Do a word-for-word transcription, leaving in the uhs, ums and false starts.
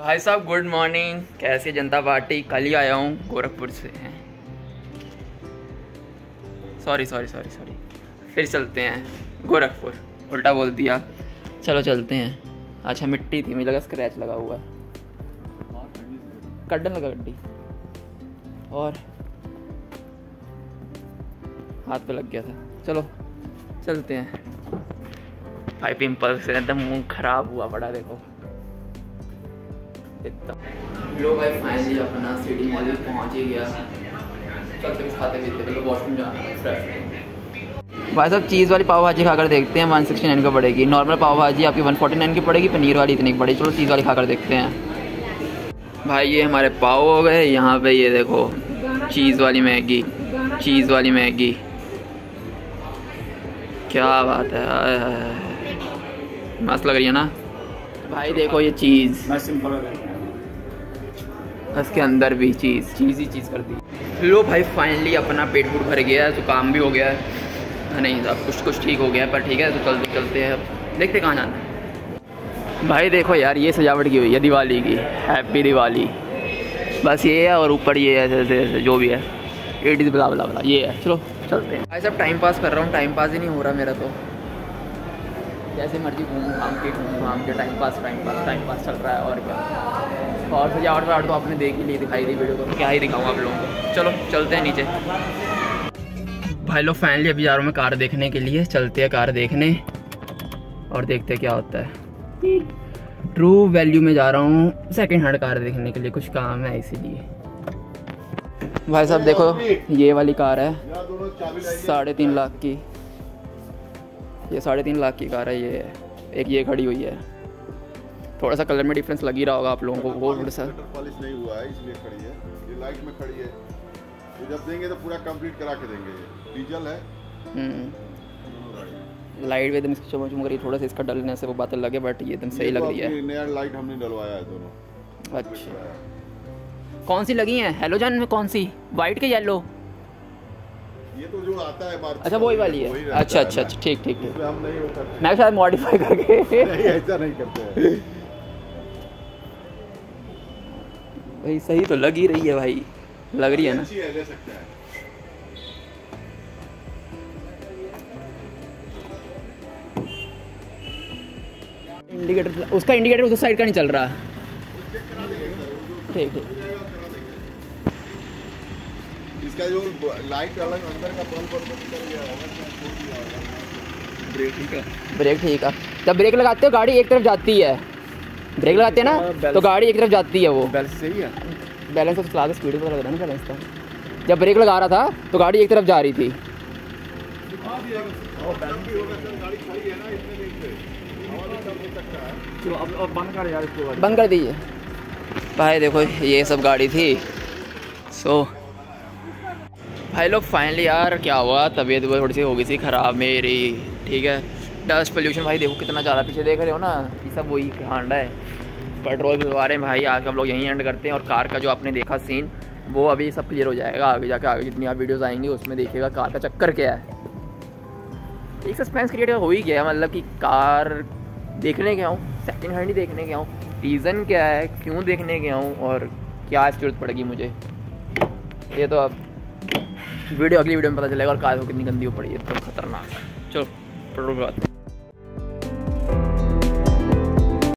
भाई साहब good morning. कैसी जनता पार्टी? कल ही आया हूँ गोरखपुर से। हैं सॉरी सॉरी सॉरी सॉरी फिर चलते हैं गोरखपुर, उल्टा बोल दिया। चलो चलते हैं। अच्छा मिट्टी थी, मुझे लगा स्क्रैच लगा हुआ है। कड्डन लगा गड्डी और हाथ पे लग गया था। चलो चलते हैं। भाई पिंपल से एकदम मुंह खराब हुआ पड़ा, देखो इतना। लो भाई फाइनली अपना सिटी मॉल पहुंच ही गया। चलते कुछ खाते पीते, पहले वॉशरूम जाना है फ्रेश। भाई साहब चीज़ वाली पाव भाजी खाकर देखते हैं। वन सिक्सटी नाइन का पड़ेगी। नॉर्मल पाव भाजी आपकी वन फोर्टी नाइन की पड़ेगी। पनीर वाली इतनी की पड़ेगी। चलो चीज़ वाली खाकर देखते हैं। भाई ये हमारे पाव हो गए। यहाँ पे ये देखो चीज़ वाली मैगी, चीज़ वाली मैगी, क्या बात है, मस्त लग रही है ना भाई। देखो ये चीज़, इसके अंदर भी चीज़ चीज़ ही चीज़ कर दी। लो भाई फाइनली अपना पेट पूट भर गया है, तो काम भी हो गया है। नहीं सब कुछ कुछ ठीक हो गया है, पर ठीक है तो चलते चलते हैं। अब देखते कहाँ जाना है। भाई देखो यार ये सजावट की हुई है दिवाली की। हैप्पी दिवाली, बस ये है। और ऊपर ये है ऐसे जो भी है एट इज बला बला बला ये है। चलो चलते हैं। भाई सब टाइम पास कर रहा हूँ, टाइम पास ही नहीं हो रहा मेरा तो। जैसे मर्जी घूम घाम के घूम घाम के time pass time pass time pass चल रहा है। और क्या, और सजावट वाट तो आपने देख ही ली, दिखाई दी वीडियो को, क्या ही दिखाऊँ आप लोगों को। चलो चलते हैं नीचे। भाई लोग फाइनली अभी जा रहा हूँ मैं कार देखने के लिए। चलते हैं कार देखने और देखते हैं क्या होता है। ट्रू वैल्यू में जा रहा हूँ सेकंड हैंड कार देखने के लिए, कुछ काम है इसीलिए। भाई साहब देखो ये वाली कार है साढ़े तीन लाख की। ये साढ़े तीन लाख की कार है। ये एक ये खड़ी हुई है। थोड़ा सा कलर में डिफरेंस लग ही रहा होगा आप लोगों को। वो थोड़ा सा पॉलिश नहीं हुआ है इसलिए खड़ी है। ये लाइट में खड़ी है, तो जब देंगे तो पूरा कंप्लीट करा के देंगे। डीजल है। हम्म लाइट एकदम चमक चमक रही। थोड़ा सा इसका डलने से वो बात लगे, बट ये एकदम सही लग रही है। नया लाइट हमने डलवाया है दोनों। अच्छा कौन सी लगी है? हेलोजन में कौन सी, वाइट के येलो? ये तो जो आता है मार्केट। अच्छा वही वाली है। अच्छा अच्छा अच्छा ठीक ठीक ठीक। हम नहीं होता, मैं शायद मॉडिफाई करके नहीं ऐसा नहीं करते हैं भाई। सही तो लग ही रही है भाई, लग रही है ना। अच्छी है, ले सकते हैं। इंडिकेटर, उसका इंडिकेटर उस साइड का नहीं चल रहा। ठीक ठीक। इसका जो लाइट अलग अंदर का बल्ब बंद कर दिया होगा। ब्रेक ठीक है, ब्रेक ठीक है। जब ब्रेक लगाते हो गाड़ी एक तरफ जाती है। ब्रेक लगाते हैं ना तो गाड़ी एक तरफ जाती है। वो बैलेंस सही है। बैलेंस तो क्लास स्पीड पर लग रहा है ना बैलेंस का। जब ब्रेक लगा रहा था तो गाड़ी एक तरफ जा रही थी। बंद कर दीजिए भाई। देखो ये सब गाड़ी थी। सो भाई लोग फाइनली यार क्या हुआ, तबीयत थोड़ी सी हो गई थी ख़राब मेरी। ठीक है डस्ट पोल्यूशन भाई देखो कितना ज़्यादा, पीछे देख रहे हो ना, ये सब वही कांड है। पेट्रोल बिलवा रहे हैं भाई। आज हम लोग यहीं एंड करते हैं। और कार का जो आपने देखा सीन वो अभी सब क्लियर हो जाएगा आगे जाके। आगे जितनी आप वीडियोस आएंगी उसमें देखिएगा कार का चक्कर क्या है। एक सस्पेंस क्रिएट हो ही गया, मतलब कि कार देखने गया हूँ, सेकंड हैंड ही देखने गया हूँ। रीज़न क्या है, क्यों देखने गया हूँ और क्या ज़रूरत पड़ेगी मुझे, ये तो अब वीडियो अगली वीडियो में पता चलेगा। और कार को कितनी गंदी हो पड़ी है, तो खतरनाक है। चलो पेट्रोल